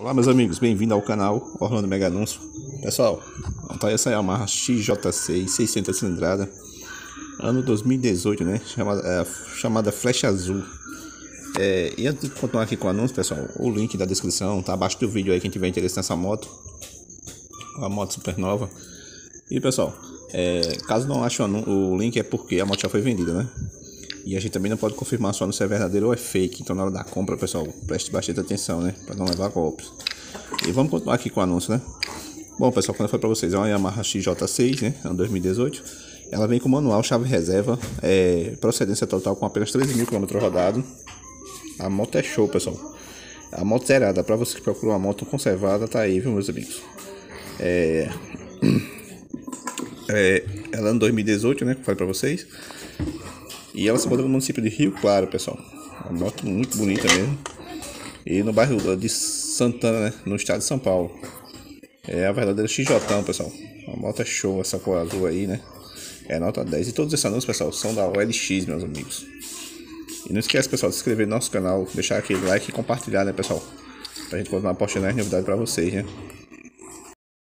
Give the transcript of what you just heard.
Olá meus amigos, bem-vindo ao canal Orlando Mega Anúncio. Pessoal, tá essa Yamaha XJ6 600 cilindrada, ano 2018, né? Chamada Flecha Azul. E antes de continuar aqui com o anúncio, pessoal, o link da descrição tá abaixo do vídeo aí, quem tiver interesse nessa moto. Uma moto super nova. E pessoal, caso não ache o link é porque a moto já foi vendida, né? E a gente também não pode confirmar se o anúncio é verdadeiro ou é fake. Então na hora da compra, pessoal, preste bastante atenção, né? Para não levar golpes. E vamos continuar aqui com o anúncio, né? Bom, pessoal, quando eu falei para vocês, é uma Yamaha XJ6, né? Ano 2018. Ela vem com manual, chave reserva, procedência total com apenas 13.000 km rodados. A moto é show, pessoal. A moto zerada, para você que procura uma moto conservada, tá aí, viu, meus amigos? Ela é ano 2018, né? Que eu falei para vocês. E ela se encontra no município de Rio Claro, pessoal. Uma moto muito bonita mesmo. E no bairro de Santana, né? No estado de São Paulo. É a verdadeira XJ, pessoal. A moto é show, essa cor azul aí, né? É nota 10. E todos esses anúncios, pessoal, são da OLX, meus amigos. E não esquece, pessoal, de se inscrever no nosso canal, deixar aquele like e compartilhar, né, pessoal? Pra gente continuar postando as novidades pra vocês, né?